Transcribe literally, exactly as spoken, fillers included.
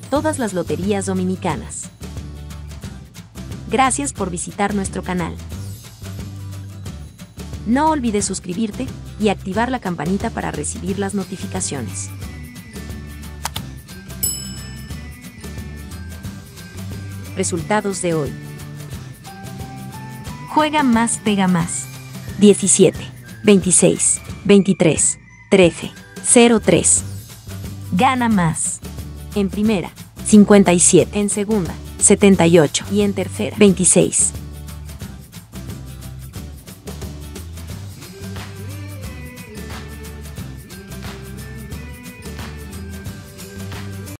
todas las loterías dominicanas. Gracias por visitar nuestro canal. No olvides suscribirte y activar la campanita para recibir las notificaciones. Resultados de hoy. Juega más, pega más. diecisiete, veintiséis, veintitrés, trece, cero tres. Gana más. En primera, cincuenta y siete. En segunda, setenta y ocho. Y en tercera, veintiséis.